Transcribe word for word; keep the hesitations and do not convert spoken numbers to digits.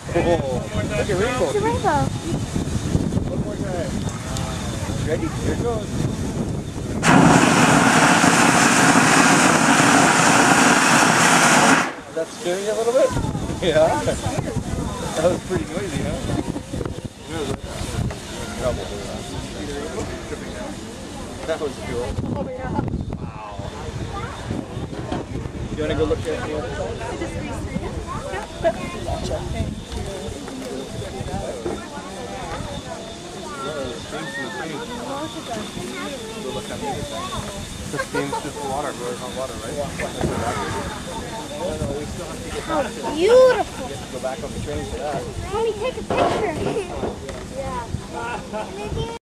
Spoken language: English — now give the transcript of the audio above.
Look at rainbow. It's a rainbow. One more time. Ready? Here it goes. Did that scare you a little bit? Yeah. That was pretty noisy, huh? That was cool. Oh, yeah. Wow. You want to go look at the other side? I just restarted. Go look on the other side. The steam's just water, but it's not water, right? No, no, we still have to get Oh, back to it. beautiful. We have to go back on the train for that. Let me take a picture. Yeah.